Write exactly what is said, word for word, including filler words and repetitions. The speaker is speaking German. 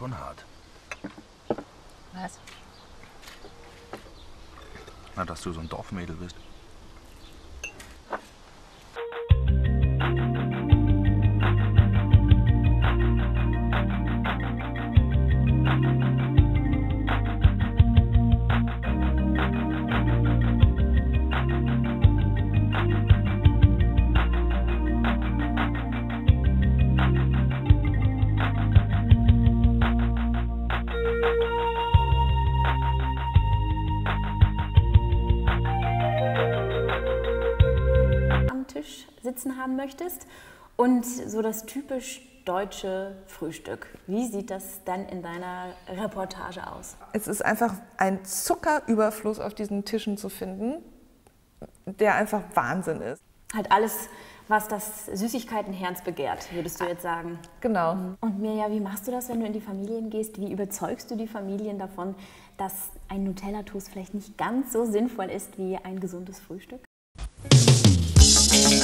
schon hart. Was? Na, dass du so ein Dorfmädel bist. Sitzen haben möchtest und so das typisch deutsche Frühstück. Wie sieht das dann in deiner Reportage aus? Es ist einfach ein Zuckerüberfluss auf diesen Tischen zu finden, der einfach Wahnsinn ist. Halt alles, was das Süßigkeitenherz begehrt, würdest du jetzt sagen. Genau. Und Mirja, wie machst du das, wenn du in die Familien gehst? Wie überzeugst du die Familien davon, dass ein Nutella-Toast vielleicht nicht ganz so sinnvoll ist wie ein gesundes Frühstück?